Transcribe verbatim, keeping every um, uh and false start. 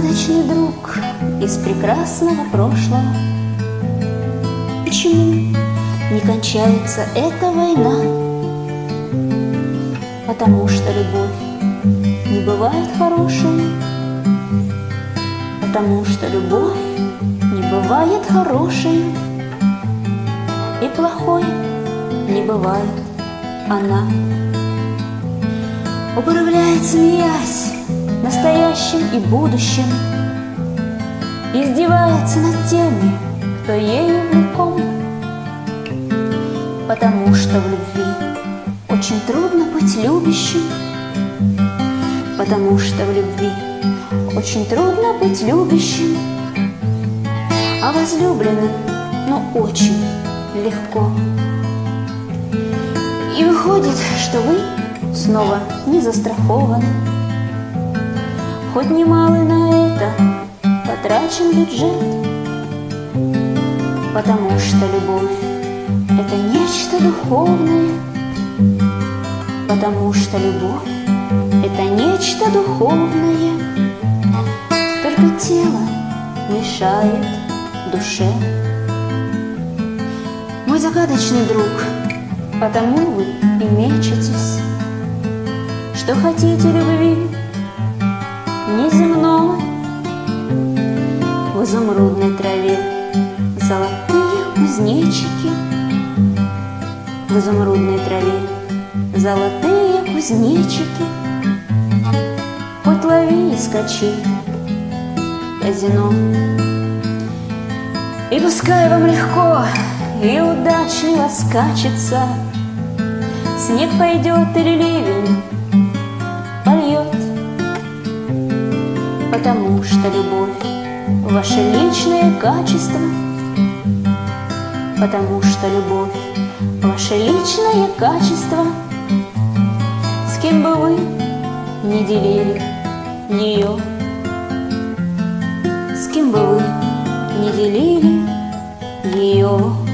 загадочный друг из прекрасного прошлого. Почему не кончается эта война? Потому что любовь не бывает хорошей. Потому что любовь не бывает хорошей. И плохой не бывает она. Управляет, смеясь, настоящим и будущим, издевается над теми, кто ею влеком. Потому что в любви очень трудно быть любящим. Потому что в любви очень трудно быть любящим, а возлюбленным, ну, очень легко. И выходит, что вы снова не застрахованы, хоть немалый на это потрачен бюджет. Потому что любовь — это нечто духовное. Потому что любовь — это нечто духовное. Только тело мешает душе. Мой загадочный друг, потому вы и мечетесь, что хотите любви неземной. В изумрудной траве золотые кузнечики. В изумрудной траве золотые кузнечики. Хоть лови и скачи, казино. И пускай вам легко и удачливо скачется, снег пойдет или ливень польет. Потому что любовь — ваше личное качество. Потому что любовь — ваше личное качество. С кем бы вы не делили ее, с кем бы вы не делили ее.